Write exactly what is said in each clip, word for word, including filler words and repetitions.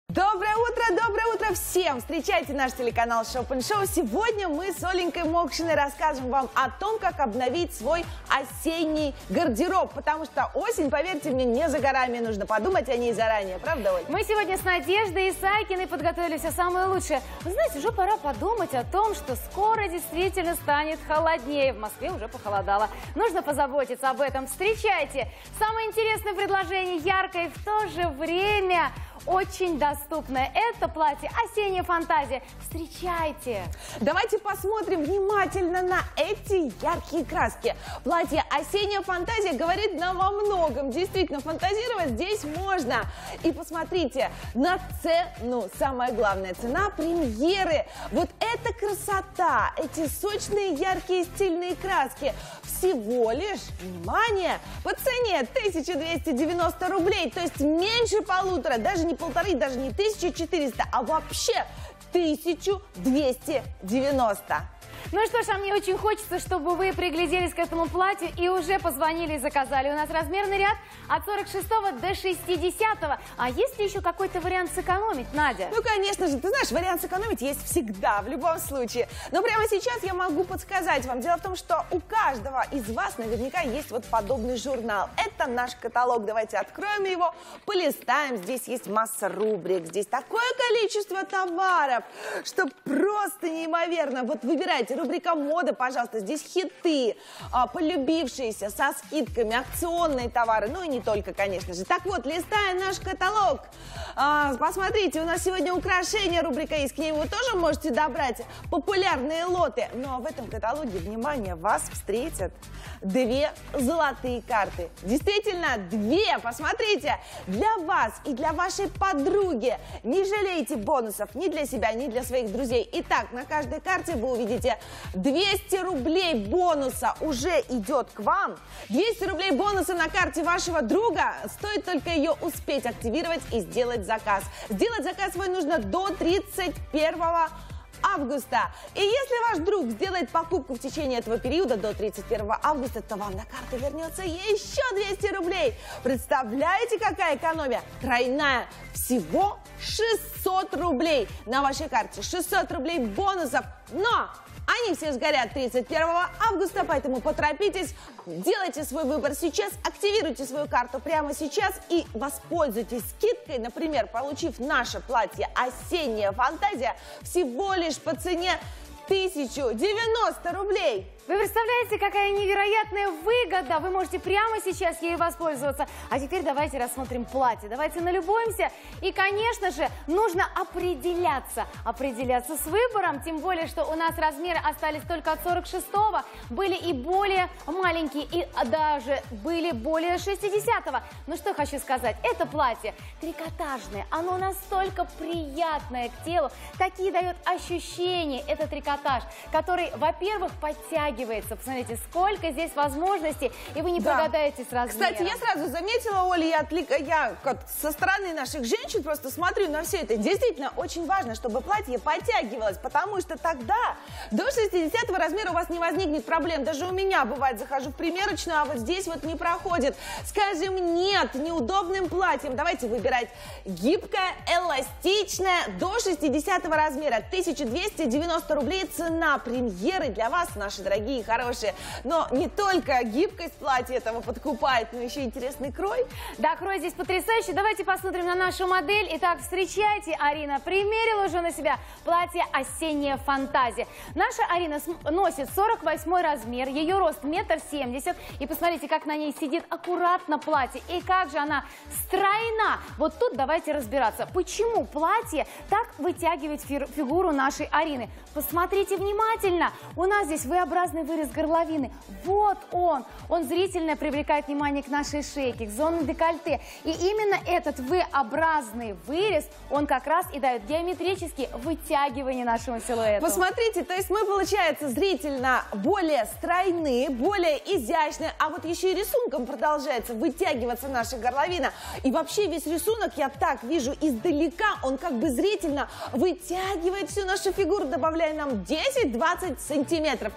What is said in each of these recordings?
Доброе утро, доброе утро всем! Встречайте наш телеканал Шопен-шоу. Сегодня мы с Оленькой Мокшиной расскажем вам о том, как обновить свой осенний гардероб. Потому что осень, поверьте мне, не за горами. Нужно подумать о ней заранее. Правда, Оль? Мы сегодня с Надеждой Исайкиной подготовили все самое лучшее. Вы знаете, уже пора подумать о том, что скоро действительно станет холоднее. В Москве уже похолодало. Нужно позаботиться об этом. Встречайте! Самое интересное предложение, яркое и в то же время очень доступное. Это платье «Осенняя фантазия». Встречайте! Давайте посмотрим внимательно на эти яркие краски. Платье «Осенняя фантазия» говорит нам о многом. Действительно, фантазировать здесь можно. И посмотрите на цену. Самое главное, цена премьеры. Вот эта красота, эти сочные, яркие, стильные краски. Всего лишь, внимание, по цене тысяча двести девяносто рублей. То есть меньше полутора, даже не полторы, даже не тысяча четыреста, а вообще тысяча двести девяносто. Ну что ж, а мне очень хочется, чтобы вы пригляделись к этому платью и уже позвонили и заказали. У нас размерный ряд от сорок шестого до шестидесятого. А есть ли еще какой-то вариант сэкономить, Надя? Ну, конечно же, ты знаешь, вариант сэкономить есть всегда, в любом случае. Но прямо сейчас я могу подсказать вам. Дело в том, что у каждого из вас наверняка есть вот подобный журнал. Это наш каталог. Давайте откроем его, полистаем. Здесь есть масса рубрик, здесь такое количество товаров, что просто неимоверно. Вот выбирайте. Рубрика «Мода», пожалуйста, здесь хиты, а, полюбившиеся, со скидками, акционные товары, ну и не только, конечно же. Так вот, листаем наш каталог. А, посмотрите, у нас сегодня украшения рубрика есть, к ней вы тоже можете добрать популярные лоты. Но в этом каталоге, внимание, вас встретят две золотые карты. Действительно, две, посмотрите, для вас и для вашей подруги. Не жалейте бонусов ни для себя, ни для своих друзей. Итак, на каждой карте вы увидите двести рублей бонуса уже идет к вам. двести рублей бонуса на карте вашего друга. Стоит только ее успеть активировать и сделать заказ. Сделать заказ свой нужно до тридцать первого августа. И если ваш друг сделает покупку в течение этого периода до тридцать первого августа, то вам на карту вернется еще двести рублей. Представляете, какая экономия? Тройная. Всего шестьсот рублей на вашей карте. шестьсот рублей бонусов. Но они все сгорят тридцать первого августа, поэтому поторопитесь, делайте свой выбор сейчас, активируйте свою карту прямо сейчас и воспользуйтесь скидкой, например, получив наше платье «Осенняя фантазия» всего лишь по цене тысяча девяносто рублей. Вы представляете, какая невероятная выгода? Вы можете прямо сейчас ею воспользоваться. А теперь давайте рассмотрим платье. Давайте налюбуемся. И, конечно же, нужно определяться. Определяться с выбором. Тем более, что у нас размеры остались только от сорок шестого. Были и более маленькие, и даже были более шестидесятого. Ну что хочу сказать. Это платье трикотажное. Оно настолько приятное к телу. Такие дает ощущения. Это трикотаж, который, во-первых, подтягивает. Посмотрите, сколько здесь возможностей, и вы не да. прогадаете с размером. Кстати, я сразу заметила, Оля, я, отвлек... я как со стороны наших женщин просто смотрю на все это. Действительно, очень важно, чтобы платье подтягивалось, потому что тогда до шестидесятого размера у вас не возникнет проблем. Даже у меня, бывает, захожу в примерочную, а вот здесь вот не проходит. Скажем нет неудобным платьем. Давайте выбирать гибкое, эластичное, до шестидесятого размера. тысяча двести девяносто рублей цена премьеры для вас, наши дорогие и хорошие. Но не только гибкость платья этого подкупает, но еще интересный крой. Да, крой здесь потрясающий. Давайте посмотрим на нашу модель. Итак, встречайте, Арина примерила уже на себя платье «Осенняя фантазия». Наша Арина носит сорок восьмой размер, ее рост метр семьдесят. И посмотрите, как на ней сидит аккуратно платье. И как же она стройна. Вот тут давайте разбираться, почему платье так вытягивает фигуру нашей Арины. Посмотрите внимательно. У нас здесь V-образный вырез горловины. Вот он. Он зрительно привлекает внимание к нашей шейке, к зоне декольте. И именно этот V-образный вырез, он как раз и дает геометрические вытягивания нашему силуэту. Посмотрите, то есть мы, получается, зрительно более стройные, более изящные, а вот еще и рисунком продолжается вытягиваться наша горловина. И вообще весь рисунок, я так вижу издалека, он как бы зрительно вытягивает всю нашу фигуру, добавляя нам десять-двадцать сантиметров. Нет, не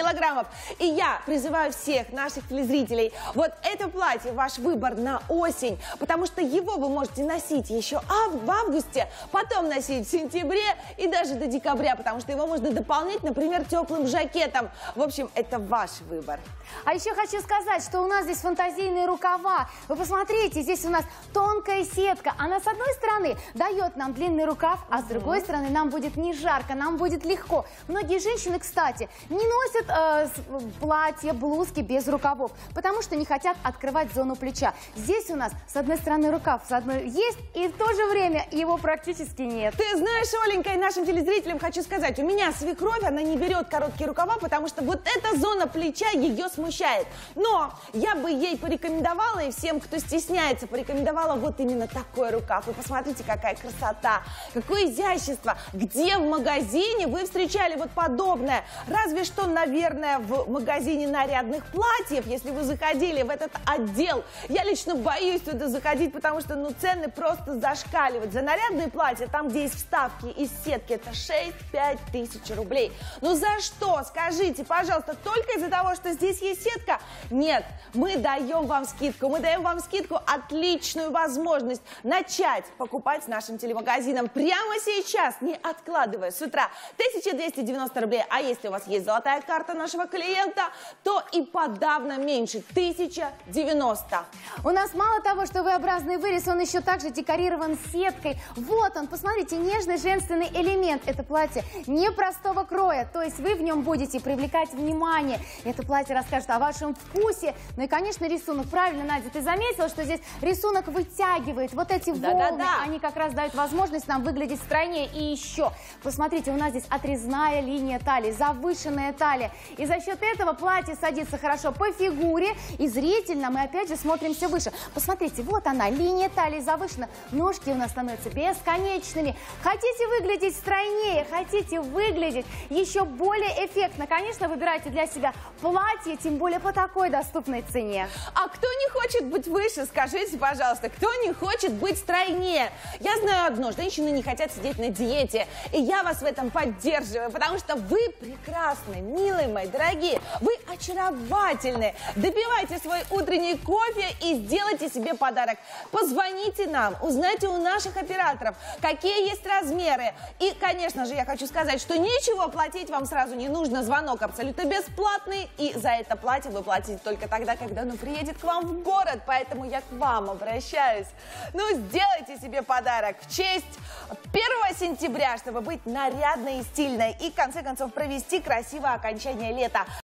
килограммов. И я призываю всех наших телезрителей, вот это платье ваш выбор на осень, потому что его вы можете носить еще в августе, потом носить в сентябре и даже до декабря, потому что его можно дополнить, например, теплым жакетом. В общем, это ваш выбор. А еще хочу сказать, что у нас здесь фантазийные рукава. Вы посмотрите, здесь у нас тонкая сетка. Она с одной стороны дает нам длинный рукав, а с другой стороны нам будет не жарко, нам будет легко. Многие женщины, кстати, не носят э, платья, блузки без рукавов, потому что не хотят открывать зону плеча. Здесь у нас с одной стороны рукав, с одной есть, и в то же время его практически нет. Ты знаешь, Оленька, и нашим телезрителям хочу сказать, у меня свекровь, она не берет короткие рукава, потому что вот эта зона плеча ее смущает. Но я бы ей порекомендовала, и всем, кто стесняется, порекомендовала вот именно такой рукав. Вы посмотрите, какая красота, какое изящество. Где в магазине вы встречали вот подобное? Разве что, наверное, в магазине нарядных платьев, если вы заходили в этот отдел. Я лично боюсь туда заходить, потому что, ну, цены просто зашкаливают. За нарядные платья, там, где есть вставки из сетки, это шесть-пять тысяч рублей. Ну, за что? Скажите, пожалуйста, только из-за того, что здесь есть сетка? Нет, мы даем вам скидку. Мы даем вам скидку, отличную возможность начать покупать с нашим телемагазином прямо сейчас, не откладывая с утра. тысяча двести девяносто рублей. А если у вас есть золотая карта нашего клиента, то и подавно меньше. тысяча девяносто. У нас мало того, что V-образный вырез, он еще также декорирован сеткой. Вот он, посмотрите, нежный женственный элемент. Это платье непростого кроя, то есть вы в нем будете привлекать внимание. Это платье расскажет о вашем вкусе. Ну и, конечно, рисунок. Правильно, Надя, ты заметила, что здесь рисунок вытягивает. Вот эти Да, волны, да, да. они как раз дают возможность нам выглядеть стройнее. И еще, посмотрите, у нас здесь отрезная линия талии, завышенная талия. И за счет этого платье садится хорошо по фигуре. И зрительно мы опять же смотримся выше. Посмотрите, вот она, линия талии завышена. Ножки у нас становятся бесконечными. Хотите выглядеть стройнее, хотите выглядеть еще более эффектно, конечно, выбирайте для себя платье, тем более по такой доступной цене. А кто не хочет быть выше, скажите, пожалуйста, кто не хочет быть стройнее? Я знаю одно, женщины не хотят сидеть на диете, и я вас в этом поддерживаю, потому что вы прекрасны, милые мои дорогие, вы очаровательны. Допивайте свой утренний кофе и сделайте себе подарок. Позвоните нам, узнайте у наших операторов, какие есть размеры. И, конечно же, я хочу сказать, что ничего платить вам сразу не нужно, звонок абсолютно бесплатный, и за это платье вы платите только тогда, когда оно приедет к вам в город, поэтому я к вам обращаюсь. Ну, сделайте себе подарок в честь первого сентября, чтобы быть нарядной и стильной, и, в конце концов, провести красивое окончание лета.